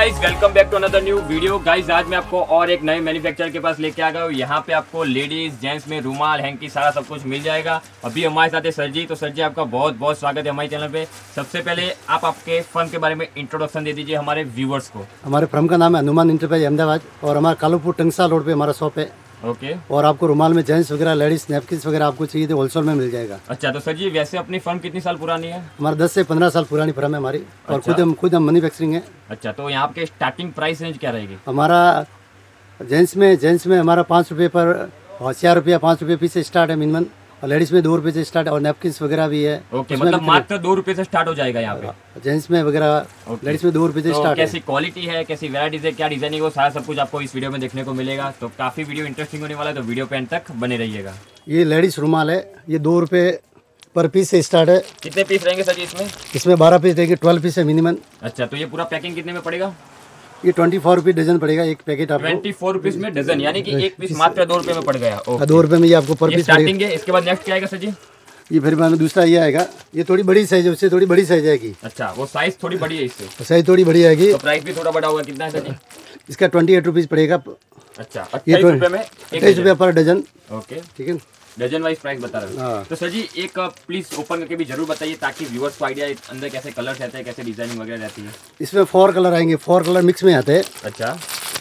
Guys, welcome back to another new video. Guys, आज मैं आपको और एक नए मैन्युफैक्चरर के पास लेके आ गया हूँ। यहाँ पे आपको लेडीज जेंट्स में रुमाल, हैंकी, सारा सब कुछ मिल जाएगा। अभी हमारे साथ है सर जी। तो सर जी, आपका बहुत बहुत स्वागत है हमारे चैनल पे। सबसे पहले आप आपके फर्म के बारे में इंट्रोडक्शन दे दीजिए हमारे व्यूवर्स को। हमारे फर्म का नाम है हनुमान इंटरप्राइज अहमदाबाद और हमारा कालूपुर टंगसा रोड पे हमारा शॉप है। ओके। और आपको रुमाल में जेंट्स वगैरह, लेडीज नैपकिन्स वगैरह आपको चाहिए तो होलसेल में मिल जाएगा। अच्छा, तो सर जी वैसे अपनी फर्म कितनी साल पुरानी है? हमारा 10 से 15 साल पुरानी फर्म है हमारी। और खुद हम मैन्युफैक्चरिंग है। अच्छा, तो यहाँ के स्टार्टिंग प्राइस रेंज क्या रहेगी? हमारा जेंट्स में हमारा 5 रुपये पर और 4 रुपया 5 रुपये पीस से स्टार्ट है मिनिमम। और लेडीज में 2 रुपये से स्टार्ट और नैपकिन्स वगैरह भी है। ओके, मतलब मात्र 2 रुपये से स्टार्ट हो जाएगा यहाँ पे जेंट्स में वगैरह। लेडीज में 2 रुपये से स्टार्ट है। कैसी क्वालिटी है, कैसी वैराइटीज है, क्या डिजाइनिंग है, वो सारा सब कुछ आपको इस वीडियो में देखने को मिलेगा। तो काफी वीडियो इंटरेस्टिंग होने वाला है, तो वीडियो पे एंड तक बने रहिएगा। ये लेडीज रुमाल है, ये 2 रुपये पर पीस से स्टार्ट है। कितने पीस रहेंगे सर जी इसमें? इसमें 12 पीस रहेंगे, 12 पीस है मिनिमम। अच्छा, तो ये पूरा पैकिंग कितने में पड़ेगा? ये 24 रुपये डजन पड़ेगा एक पैकेट आपको। 24 रुपीज में डजन, यानी कि एक पीस मात्र 2 रुपये में पड़ गया। 2 रुपये में ये आपको पर पीस स्टार्टिंग है। इसके बाद नेक्स्ट क्या आएगा सर जी? ये फिर बाद में दूसरा ये आएगा, ये थोड़ी बड़ी साइज है, उससे थोड़ी बड़ी साइज आएगी। अच्छा, वो साइज थोड़ी बड़ी है इससे? साइज थोड़ी बड़ी आएगी। तो प्राइस भी थोड़ा बड़ा होगा। कितना है सर जी? इसका 28 रुपीज़ पड़ेगा। अच्छा, 28 रुपये में 28 रुपये पर डजन। ओके, ठीक है, डजन वाइज प्राइस बता रहे हाँ। हो। तो सर जी एक प्लीज ओपन करके भी जरूर बताइए, ताकि व्यूअर्स को आइडिया अंदर कैसे कलर्स रहते हैं, कैसे डिजाइनिंग वगैरह रहती है। इसमें 4 कलर आएंगे, 4 कलर मिक्स में आते हैं। अच्छा,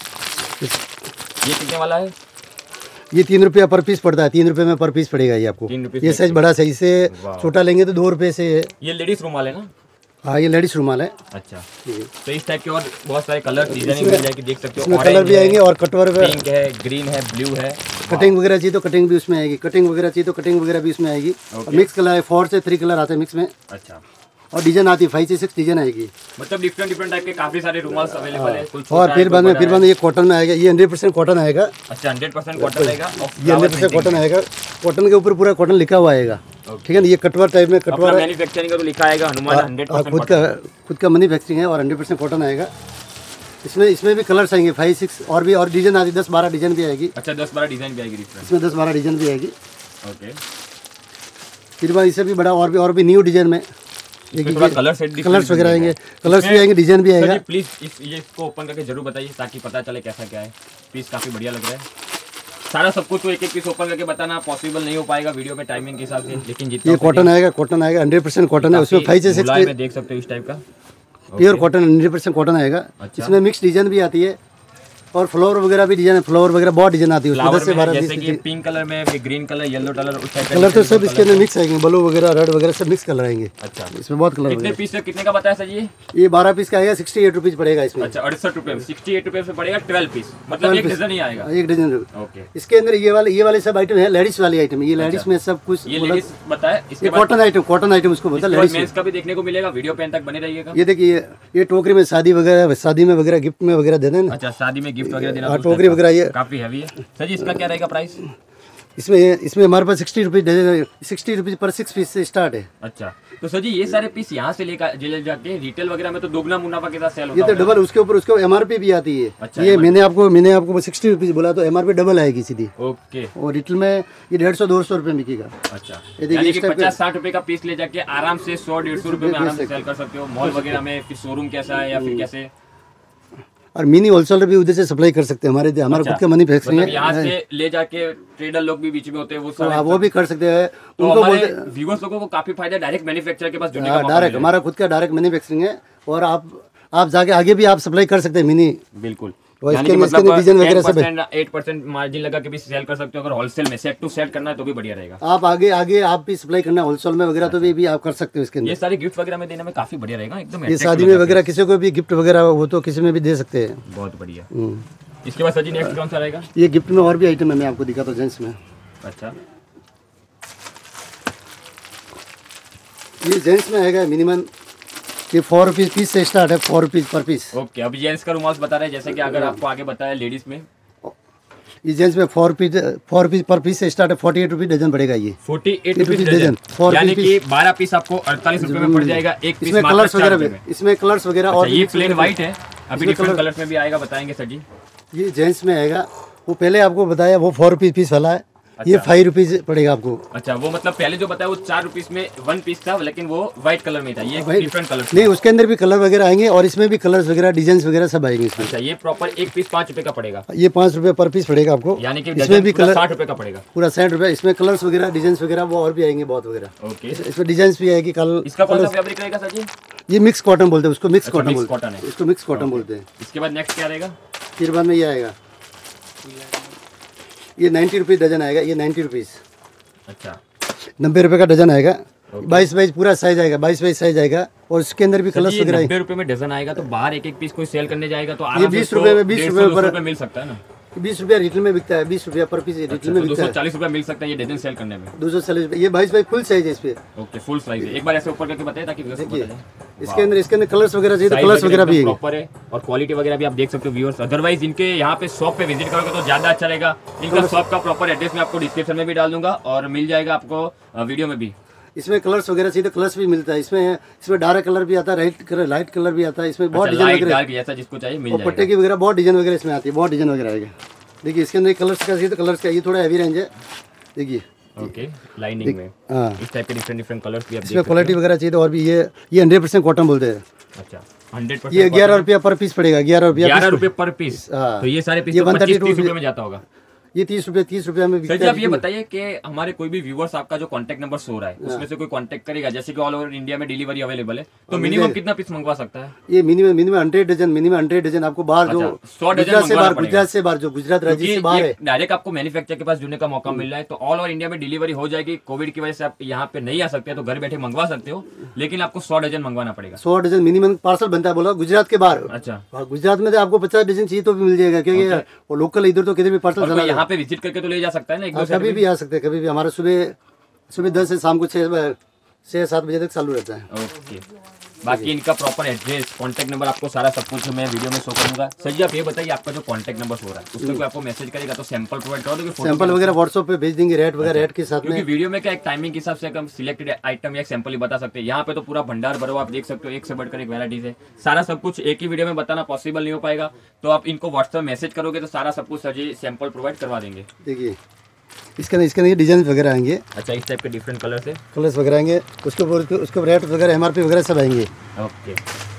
ये कितने वाला है? ये 3 रुपया पर पीस पड़ता है। 3 रुपये में पर पीस पड़ेगा ये आपको। 3 रुपये। ये साइज बड़ा साइज से छोटा लेंगे तो 2 रुपये से। ये लेडीज रुमाल है ना? हाँ, ये लेडीज रुमाल है। अच्छा, तो इस टाइप के और बहुत सारे कलर डिजाइनिंग मिल जाएगी, देख सकते हो। इसमें कलर भी आएंगे और कटवर पिंक है, ग्रीन है, ब्लू है। कटिंग वगैरह चाहिए तो कटिंग भी उसमें आएगी। कटिंग वगैरह चाहिए तो कटिंग वगैरह भी उसमें आएगी। मिक्स कलर है, 4 से 3 कलर आते हैं मिक्स में। अच्छा, और डिजाइन आती है 5 से 6 डिजाइन आएगी। मतलब डिफरेंट टाइप के काफी सारे रुमाल्स अवेलेबल है। और फिर बाद में ये कॉटन में आएगा। ये 100% कॉटन आएगा। अच्छा, 100% कॉटन आएगा। ये 100% कॉटन आएगा। कॉटन के ऊपर पूरा कॉटन लिखा हुआ आएगा। ठीक है ना, ये कटवर टाइप में कटवर मैन्युफैक्चरिंग का तो लिखा आएगा हनुमान 100%। खुद का मैन्युफैक्चरिंग है और 100% कॉटन आएगा। इसमें भी कलर्स आएंगे 5 6 और भी, और डिजाइन आती है 10-12 डिजाइन भी आएगी। अच्छा, 10-12 डिजाइन भी आएगी। इसमें 10-12 डिजाइन भी आएगी। ओके, फिर बाद इससे भी बड़ा और भी न्यू डिजाइन में कलर्स वगैरह आएंगे। कलर्स भी आएंगे, डिजाइन भी आएगा। प्लीज ये इसको ओपन करके जरूर बताइए, ताकि पता चले कैसा क्या है। पीस काफी बढ़िया लग रहा है। सारा सब कुछ तो एक पीस ओपन करके बताना पॉसिबल नहीं हो पाएगा वीडियो में टाइमिंग के हिसाब से, लेकिन जितना ये कॉटन आएगा 100% कॉटन है। उसमें 5 से 6 में देख सकते हो इस टाइप का प्योर कॉटन 100% कॉटन आएगा। इसमें मिक्स डिजाइन भी आती है और फ्लावर वगैरह भी डिजाइन है। फ्लावर वगैरह बहुत डिजाइन आती है। 10 से 12 जैसे कि पिंक कलर में, ग्रीन कलर, येलो कलर, उस टाइप कलर तो सब इसके अंदर मिक्स आएंगे। ब्लू वगैरह, रेड वगैरह सब मिक्स कलर आएंगे। अच्छा, इसमें बहुत कलर। कितने पीस कितने का बताया सर जी? ये 12 पीस का आएगा, 68 रुपीज़ पड़ेगा इसमें। अच्छा, 68 रुपये, 68 रुपये से पड़ेगा 12 पीस, मतलब एक डजन ही आएगा। एक डजन। ओके, इसके अंदर ये वाले सब आइटम है, लेडीज वाली आइटम। ये लेडीज में सब कुछ, ये लेडीज बताया। ये कॉटन आइटम उसको बोलता है। लेडीज का भी देखने को मिलेगा, वीडियो पे तक बने रहिएगा। ये देखिए, ये टोकरी में शादी में वगैरह गिफ्ट में वगैरह देना है। अच्छा, शादी में गिफ्ट वगैरह देना। टोकरी वगैरह ये काफी हैवी है सर जी। इसका क्या रहेगा प्राइस? इसमें हमारे पास 60 रुपीज़ पर 6 पीस से स्टार्ट है। अच्छा, तो सर जी ये सारे पीस यहाँ से ले जाके रिटेल वगैरह में तो दोगुना मुनाफा के साथ सेल होता है। ये तो डबल, उसके ऊपर MRP भी आती है। अच्छा, ये मैंने आपको 60 रुपीज़ बोला, तो MRP डबल आएगी सीधी। ओके, और रिटेल में ये 150-200 रुपये बिकेगा। अच्छा, यानी कि 50-60 रुपये का पीस ले जाके आराम से 100-150 रुपये में आराम से सेल कर सकते हो। मॉल वगैरह में फिर शोरूम कैसा है या फिर कैसे? और मिनी होलसेलर भी उधर से सप्लाई कर सकते हैं। हमारा खुद का मैन्युफैक्चरिंग है। यहाँ से ले जाके ट्रेडर लोग भी बीच में होते हैं, वो भी कर सकते हैं। तो हमारे व्यूअर्स लोगों को काफी फायदा डायरेक्ट मैन्युफैक्चरर के पास जुड़ने का। डायरेक्ट हमारा खुद का डायरेक्ट मैन्युफैक्चरिंग है। और आप जाके आगे भी आप सप्लाई कर सकते हैं मिनी। बिल्कुल, मतलब 8% मार्जिन लगा के भी सेल कर सकते हो। अगर होलसेल में सेट टू सेट करना है तो भी बढ़िया रहेगा। आप आगे आप भी सप्लाई करना है होलसेल में वगैरह, तो भी आप कर सकते हो इसके अंदर। ये सारे गिफ्ट वगैरह में देने में काफी बढ़िया रहेगा एकदम। ये शादी में वगैरह किसी को भी गिफ्ट वगैरह हो तो किसी में भी दे सकते हैं। बहुत बढ़िया। इसके बाद सर जी नेक्स्ट कौन सा रहेगा? ये गिफ्ट में और भी आइटम है, मैं आपको दिखाता हूँ जेंट्स में। अच्छा, ये जेंट्स में आएगा मिनिमम। ये 4 रुपीज़ पीस से स्टार्ट है, 4 रुपीज़ पर पीस। ओके, अभी जेंट्स का रुमाल बता रहे हैं, जैसे कि अगर आपको आगे बताया लेडीज में। ये जेंट्स में 4 रुपीज़ पर पीस से स्टार्ट है। 48 रुपीज़ डजन पड़ेगा। ये 48 रुपीज़ डजन, यानी कि 12 पीस आपको 48 रुपये में पड़ जाएगा। एक पीस इसमें कलर्स वगैरह और ये प्लेन व्हाइट है। अभी डिफरेंट कलर्स में भी आएगा, बताएंगे सर जी। ये जेंट्स में आएगा। वो पहले आपको बताया वो 4 रुपीज़ पीस वाला है। ये 5 रुपीज पड़ेगा आपको। अच्छा, वो मतलब पहले जो बताया वो 4 रुपीज में 1 पीस था, लेकिन वो व्हाइट कलर में था, ये डिफरेंट कलर नहीं, उसके अंदर भी कलर वगैरह आएंगे और इसमें भी कलर्स वगैरह डिजाइन वगैरह सब आएंगे इसमें। अच्छा, ये प्रॉपर एक पीस 5 रुपए का पड़ेगा, ये 5 रुपए पर पीस पड़ेगा आपको, यानी कि इसमें भी कलर 60 रुपए का पड़ेगा, पूरा 60 रुपए। इसमें कलर्स वगैरह डिजाइन वगैरह वो और भी आएंगे बहुत वगैरह। ओके, इसमें डिजाइन भी आएगी। कल इसका कौन सा फैब्रिक रहेगा सर जी? ये मिक्स कॉटन बोलते हैं उसको, मिक्स अच्छा, कॉटन मिक्स बोलते कॉटन है, हैं इसको, मिक्स कॉटन बोलते हैं। इसके बाद नेक्स्ट क्या रहेगा? फिर बाद में ये आएगा, ये 90 रुपीज़ डजन आएगा, ये 90 रुपीज़। अच्छा, 90 रुपये का डजन आएगा। 22 पूरा साइज आएगा, 22 साइज आएगा और उसके अंदर भी कलर्स वगैरह। 90 रुपए में डजन आएगा, तो बाहर एक एक पीस कोई सेल करने जाएगा तो ये 20 रुपए में, 20 रुपए पर मिल सकता है ना? 20 रुपया रिटेल में बिकता है, 20 रुपया पर पीस रिटेल में बिकता है। 240 रुपए मिल सकता है ये डजन सेल करने में। 240 रुपये। ये 22 फुल साइज है इस पे। ओके, फुल साइज है। एक बार ऐसे ऊपर करके बताइए ताकि व्यूअर्स को पता चले। इसके अंदर कलर्स वगैरह चाहिए तो कलर्स वगैरह भी प्रॉपर है और क्वालिटी वगैरह भी आप देख सकते हो व्यूअर्स। अदरवाइज इनके यहाँ पे शॉप पे विजिट करोगे तो ज्यादा अच्छा रहेगा। इनका शॉप का प्रॉपर एड्रेस मैं आपको डिस्क्रिप्शन में भी डाल दूंगा और मिल जाएगा आपको वीडियो में भी। इसमें कलर्स वगैरह चाहिए तो कलर्स भी मिलता है। इसमें डार्क कलर भी आता है, लाइट कलर भी आता है। इसमें बहुत डिजाइन वगैरह जैसा जिसको चाहिए मिल जाएगा। पट्टे की वगैरह बहुत डिजाइन वगैरह इसमें आती है, बहुत डिजाइन वगैरह आएगा। देखिए इसके अंदर कलर्स का चाहिए तो कलर्स का, ये थोड़ा हैवी रेंज है। देखिए ओके, लाइनिंग में इस टाइप के डिफरेंट कलर्स भी आप इसमें क्वालिटी वगैरह चाहिए तो और भी। ये 100% कॉटन बोलते हैं। अच्छा, 100%। ये 11 रुपया पर पीस पड़ेगा, 11 रुपए पर पीस। तो ये सारे पीस 25-30 रुपए में जाता होगा। ये 30 रुपया में सर जी, आप ये बताइए कि हमारे कोई भी व्यूअर्स आपका जो कांटेक्ट नंबर शो रहा है उसमें से कोई कांटेक्ट करेगा, जैसे कि ऑल ओवर इंडिया में डिलीवरी अवेलेबल है, तो मिनिमम कितना पीस मंगवा सकता है? ये मिनिमम 100 डजन आपको बाहर जो 100 डजन गुजरात से बाहर, जो गुजरात राज्य से बाहर है, डायरेक्ट आपको मैन्युफैक्चर के पास जुड़ने का मौका मिल रहा है। तो ऑल ओवर इंडिया में डिलीवरी हो जाएगी। कोविड की वजह से आप यहाँ पे नहीं आ सकते तो घर बैठे मंगवा सकते हो, लेकिन आपको 100 डजन मंगवाना पड़ेगा। 100 डजन मिनिमम पार्सल बनता है, बोला गुजरात के बाहर। अच्छा, गुजरात में तो आपको 50 डजन चाहिए तो भी मिल जाएगा, क्योंकि वो लोकल इधर तो किधर भी पार्सल चला। यहाँ पे विजिट करके तो ले जा सकता है ना, एक दो कभी भी आ सकते हैं, कभी भी। हमारा सुबह 10 से शाम को 6-7 बजे तक चालू रहता है। ओके, बाकी इनका प्रॉपर एड्रेस, कांटेक्ट नंबर आपको सारा सब कुछ मैं वीडियो में शो करूंगा। सर जी, आप ये बताइए आपका जो कांटेक्ट नंबर हो रहा है उसमें कोई आपको मैसेज करेगा तो सैंपल प्रोवाइड कर दोगे? सैंपल वगैरह व्हाट्सएप पे भेज देंगे, रेट वगैरह रेट के साथ में। क्योंकि वीडियो में क्या एक टाइमिंग के हिसाब से हम सिलेक्टेड आइटम या सैंपल ही बता सकते हैं। यहाँ पे तो पूरा भंडार भरो, आप देख सकते हो, एक से बढ़कर एक वैराइटीज है। सारा सब कुछ एक ही वीडियो में बताना पॉसिबल नहीं हो पाएगा, तो आप इनको व्हाट्सएप मैसेज करोगे तो सारा सब कुछ सर जी सैंपल प्रोवाइड करवा देंगे। देखिए इसके अंदर डिजाइन वगैरह आएंगे। अच्छा, इस टाइप के डिफरेंट कलर्स वगैरह आएंगे। उसके रेट वगैरह MRP वगैरह सब आएंगे। ओके,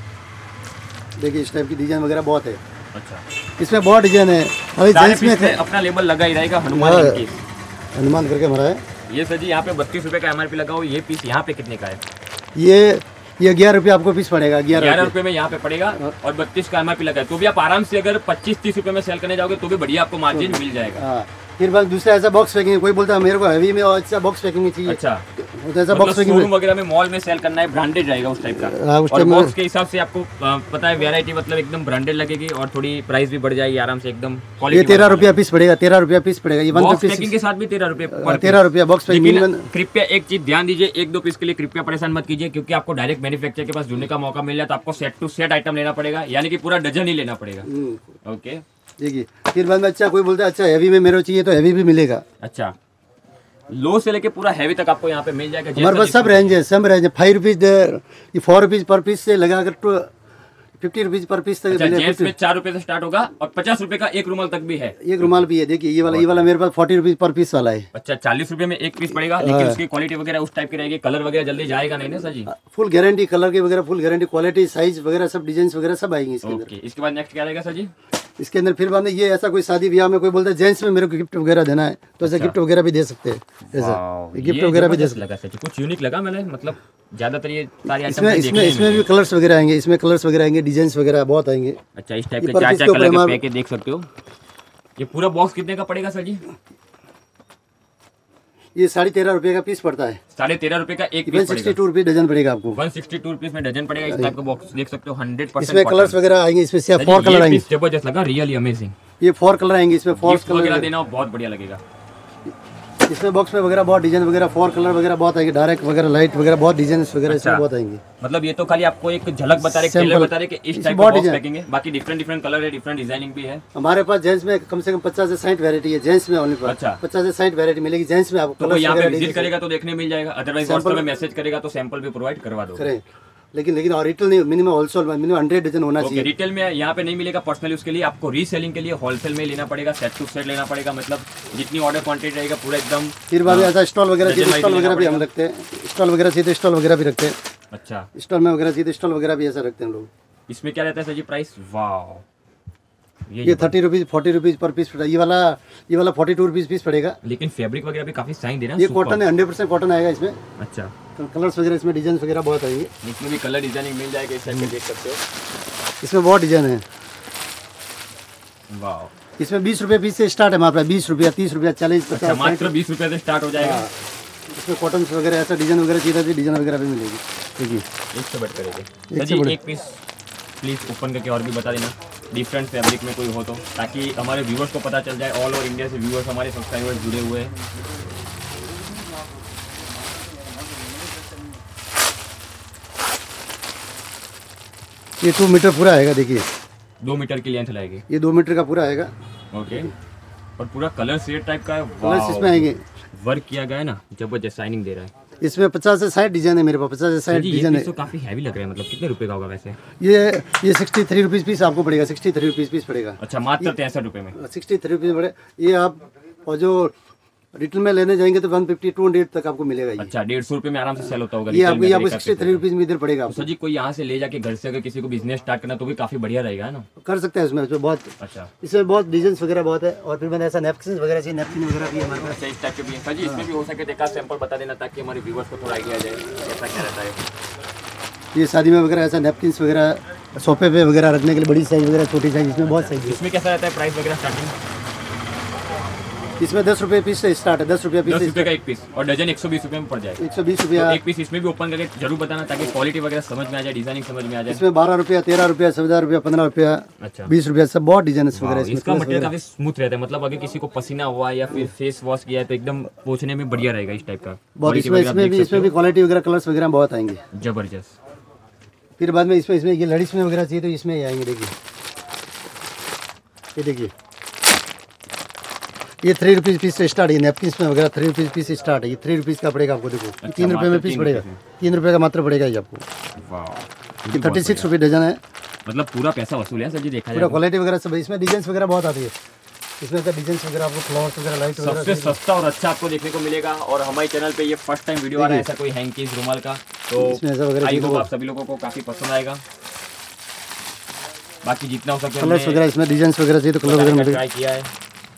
देखिए इस टाइप की डिजाइन वगैरह बहुत है। अच्छा, इसमें बहुत डिजाइन है। अभी जेंट्स में अपना लेबल लगा ही रहेगा हनुमान करके हमारा है। ये सर जी यहाँ पे 32 रुपए का MRP लगा हो। ये पीस यहाँ पे कितने का है? ये 11 रुपये आपको पीस पड़ेगा। 11 रुपए में यहाँ पे पड़ेगा और 32 का MRP लगा है। तो भी आप आराम से अगर 25-30 रुपए में सेल करने जाओगे तो भी बढ़िया आपको मार्जिन मिल जाएगा। फिर बाद दूसरा ऐसा बॉक्स पैकिंग, कोई बोलता है मेरे को हैवी में और अच्छा बॉक्स पैकिंग में चाहिए। अच्छा, तो ऐसा बॉक्स पैकिंग शोरूम वगैरह में मॉल में सेल करना है, ब्रांडेड रहेगा उस टाइप का। और बॉक्स के हिसाब से आपको पता है वैरायटी मतलब एकदम ब्रांडेड लगेगी और थोड़ी प्राइस भी बढ़ जाएगी आराम से एकदम। ये 13 रुपया पीस पड़ेगा, 13 रुपया पीस पड़ेगा। ये बॉक्स पैकिंग के साथ भी 13 रुपए, 13 रुपया बॉक्स पैकिंग। कृपया एक चीज ध्यान दीजिए, 1-2 पीस के लिए कृपया परेशान मत कीजिए, क्योंकि आपको डायरेक्ट मैन्युफैक्चर के पास जुड़ने का मौका मिल जाए तो आपको सेट टू सेट आइटम लेना पड़ेगा, यानी कि पूरा डजन ही लेना पड़ेगा। ओके, देखिए फिर बाद में अच्छा कोई बोलता है अच्छा हैवी में मेरे को चाहिए तो हैवी भी मिलेगा। अच्छा, लो से लेके पूरा हैवी तक आपको यहाँ पे मिल जाएगा। हमारे पास सब रेंज है, सब रेंज है। 5 रुपीज, ये 4 रुपीज पर पीस से लगाकर 50 रुपीज पर पीस तक। अच्छा, जेंट्स में 4 रुपए से स्टार्ट होगा और 50 रुपए का एक रुमाल तक भी है। एक रुमाल भी है। देखिए ये वाला मेरे पास 40 रुपीज पर पीस वाला है। अच्छा, 40 रुपए में एक पीस पड़ेगा, लेकिन उसकी क्वालिटी वगैरह उस टाइप की रहेगी। कलर वगैरह जल्दी जाएगा नहीं ना sir ji? Full guarantee, colour की वगैरह फुल गारंटी, क्वालिटी, साइज वगैरह सब डिजाइन वगैरह सब आएंगे इसके अंदर। इसके बाद नेक्स्ट क्या रहेगा सर जी? इसके अंदर फिर बाद में ये ऐसा कोई शादी ब्याह में कोई बोलता है जेंट्स में मेरे को गिफ्ट वगैरह देना है तो ऐसा गिफ्ट वगैरह भी दे सकते हैं। ऐसा गिफ्ट वगैरह भी दे सकते लगा। कुछ यूनिक लगा मैंने, मतलब ज्यादातर ये सारी इसमें भी कलर्स वगैरह आएंगे। इसमें कलर्स वगैरह आएंगे, डिजाइन वगैरह बहुत आएंगे। अच्छा, इस टाइप के 4-4 कलर के पैकेट देख सकते हो। ये पूरा बॉक्स कितने का पड़ेगा सर जी? ये 13.5 रुपये का पीस पड़ता है। 13.5 रुपये का एक पीस 162 रुपये डजन पड़ेगा आपको। 162 रुपीज में डजन पड़ेगा। इस टाइप का बॉक्स देख सकते हो, 100%। इसमें कलर्स वगैरह आएंगे। इसमें 4 कलर आएंगे। जबरदस्त लगा, रियली अमेजिंग। ये 4 कलर आएंगे। इसमें 4 कलर देना बहुत बढ़िया लगेगा। इसमें बॉक्स में वगैरह बहुत डिजाइन वगैरह 4 कलर वगैरह बहुत आएंगे। डायरेक्ट वगैरह लाइट वगैरह बहुत डिजाइन वगैरह इसमें बहुत आएंगे। मतलब ये तो खाली आपको एक झलक बता रहे, कलर बता रहे कि इस टाइप का बॉक्स पैकिंग है। बाकी डिफरेंट कलर है, डिफरेंट डिजाइनिंग भी है। हमारे पास जेंट्स में कम से कम 50 से 60 वैरायटी है। जेंट्स में ओनली। अच्छा, 50 से 60 वैरायटी मिलेगी जेंट्स में आपको। तो यहाँ पे विजिट करेगा तो देखने मिल जाएगा, अदरवाइज व्हाट्सएप में मैसेज करेगा तो सैंपल भी प्रोवाइड करवा दो। लेकिन और रिटेल नहीं, मिनिमम होलसेल में मिनिमम 100 डजन होना चाहिए। रिटेल में यहाँ पे नहीं मिलेगा पर्सनली, उसके लिए आपको रीसेलिंग के लिए होलसेल में लेना पड़ेगा, सेट टू सेट लेना पड़ेगा, मतलब जितनी ऑर्डर क्वांटिटी रहेगा पूरा एकदम। फिर बाद में ऐसा स्टॉल वगैरह चाहिए, स्टॉल वगैरह भी हम रखते हैं, स्टॉल वगैरह चाहिए स्टॉल वगैरह भी रखते हैं। अच्छा, स्टॉल में वगैरह चाहिए स्टॉल वगैरह भी ऐसा रखते हैं हम लोग। इसमें क्या रहता है सर जी प्राइस? वाह, ये 30 रुपीज़ 40 रुपीज़ पर पीस पड़ेगा। ये वाला 42 रुपीज़ पीस पड़ेगा। लेकिन फैब्रिक वगैरह भी काफी शाइन दे रहा है। ये कॉटन है, 100% कॉटन आएगा इसमें। अच्छा, तो कलर्स वगैरह इसमें डिजाइन वगैरह बहुत आएंगे। इसमें भी कलर डिजाइनिंग मिल जाएगा, इस टाइप में देख सकते हो। इसमें बहुत डिजाइन है। वाह, इसमें 20 रुपये पीस से स्टार्ट है हमारे पास, 20 रुपया 30 रुपया 40 अच्छा, 50 मात्र 20 रुपए से स्टार्ट हो जाएगा। इसमें कॉटन वगैरह ऐसा डिजाइन वगैरह चाहिए, डिजाइन वगैरह भी मिलेगी। देखिए एक से बढ़ करेंगे सर जी। एक पीस प्लीज ओपन करके और भी बता देना, डिफरेंट फैब्रिक में कोई हो तो, ताकि हमारे व्यूअर्स को पता चल जाए। ऑल ओवर इंडिया से व्यूअर्स हमारे सब्सक्राइबर्स जुड़े हुए हैं। ये 2 मीटर पूरा आएगा। देखिए 2 मीटर की लेंथ लगेगी। ये 2 मीटर का पूरा आएगा। ओके, और पूरा कलर शेड टाइप का है। कलर्स इसमें आएंगे, वर्क किया गया है ना, जबरदस्त शाइनिंग दे रहा है। इसमें 50 से 60 डिजाइन है मेरे पास, 50 से 60 डिजाइन है। तो काफी हैवी लग रहा है, मतलब कितने रुपए का होगा वैसे? ये 63 रुपीज़ पीस आपको पड़ेगा, 63 रुपीज़ पीस पड़ेगा। अच्छा, मात्र 63 रुपए में 63 रुपीज़ पड़े। ये आप और जो रिटेल में लेने जाएंगे तो 150 200 तक आपको मिलेगा। ये अच्छा, 150 रुपए में आराम से सेल होता होगा। ये आपको 63 रुपीज़ में इधर पड़ेगा। तो सर जी कोई यहाँ से ले जाके घर से अगर किसी को बिजनेस स्टार्ट करना तो भी काफी बढ़िया रहेगा ना, कर सकते हैं उसमें बहुत। अच्छा, इसमें बहुत डिजाइन वगैरह बहुत है। और फिर मैंने ऐसा नैपकिन वगैरह चाहिए, नैपकिन वगैरह भी है हमारे पास। इस टाइप के भी हैं सर जी। इसमें भी हो सके देखा सैंपल बता देना, ताकि हमारे व्यूअर्स को थोड़ा आइडिया आ जाए ऐसा क्या रहता है। ये शादी में वगैरह ऐसा नैपकिन वगैरह, सोफे पे वगैरह रखने के लिए बड़ी साइज वगैरह, छोटी साइज, इसमें बहुत साइज है। इसमें कैसा रहता है प्राइस वगैरह स्टार्टिंग? इसमें 10 रुपये पीस से स्टार्ट है, 10 रुपये पीस 10 रुपये का एक पीस, और डजन 120 रुपये में पड़ जाएगा। 120 रुपया एक पीस इसमें भी ओपन करके जरूर बताना, ताकि क्वालिटी वगैरह समझ में आ जाए, डिजाइनिंग समझ में आ जाए। इसमें 12 रुपया 13 रुपया 14 रुपया 15 रुपया, अच्छा, 20 रुपया, सब बहुत डिजाइन वगैरह इसमें। इसका मटेरियल काफी स्मूथ रहता है, मतलब अगर किसी को पसीना हुआ या फिर फेस वॉश किया है तो एकदम पोंछने में बढ़िया रहेगा इस टाइप का। बहुत इसमें भी क्वालिटी वगैरह कलर्स वगैरह बहुत आएंगे, जबरदस्त। फिर बाद में इसमें ये लेडीज में वगैरह चाहिए तो इसमें आएंगे। देखिए ये देखिए, ये 3 रुपीज़ पीस से स्टार्ट है। नैपकिन में वगैरह 3 रुपीज़ पीस से स्टार्ट है। ये 3 रुपीज़ का पड़ेगा आपको। देखो 3 रुपये में पीस पड़ेगा, 3 रुपये का मात्र पड़ेगा ये आपको। ये 36 रुपये डजन है, मतलब पूरा पैसा वसूल है सर जी देखा जाए। पूरा क्वालिटी वगैरह सब। इसमें डिजाइन वगैरह बहुत आती है। इसमें का डिजाइन वगैरह आपको फ्लावर्स वगैरह लाइट वगैरह सबसे सस्ता और अच्छा आपको देखने को मिलेगा। और हमारे चैनल पे ये फर्स्ट टाइम वीडियो आ रहा है ऐसा कोई हैंकीज रुमाल का, तो आई होप आप सभी लोगों को काफी पसंद आएगा। बाकी जितना हो सके कलर्स वगैरह इसमें डिजाइन वगैरह चाहिए तो कलर वगैरह ट्राई किया है।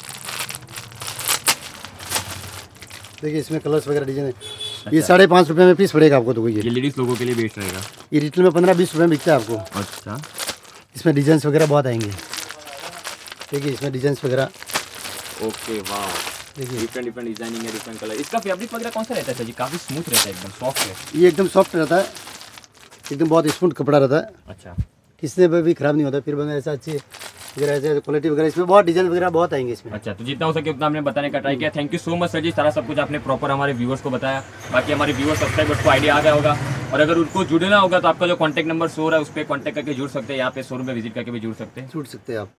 देखिए इसमें कलर्स वगैरह डिजाइन है। ये 5.5 रुपये में पीस पड़ेगा आपको। तो ये लेडीज लोगों के लिए बेस्ट रहेगा। ये रिटेल में 15-20 रुपये में बिकता है आपको। अच्छा, इसमें डिजाइन वगैरह बहुत आएंगे। देखिए इसमें डिजाइन वगैरह। ओके, वाह, देखिए डिफरेंट डिजाइनिंग है, डिफरेंट कलर। इसका फैब्रिक वगैरह कौन सा रहता है सर जी? काफी स्मूथ रहता है, एकदम सॉफ्ट है। ये एकदम सॉफ्ट रहता है, एकदम बहुत स्मूथ कपड़ा रहता है। अच्छा, किसने पर भी खराब नहीं होता। फिर बना ऐसा अच्छी वगैरह ऐसे क्वालिटी वगैरह, इसमें बहुत डिजाइन वगैरह बहुत आएंगे इसमें। अच्छा, तो जितना हो सके उतना हमने बताने का ट्राई किया। Thank you so much sir ji, सारा सब कुछ आपने प्रॉपर हमारे व्यूअर्स को बताया। बाकी हमारे व्यूअर्स सब्सक्राइबर्स को आइडिया आ गया होगा, और अगर उनको जुड़ना होगा तो आपका जो कॉन्टैक्ट नंबर शो रहा है उस पर कॉन्टैक्ट करके जुड़ सकते हैं। यहाँ पे शोरूम में विजिट करके भी जुड़ सकते हैं। जुड़ सकते हैं आप।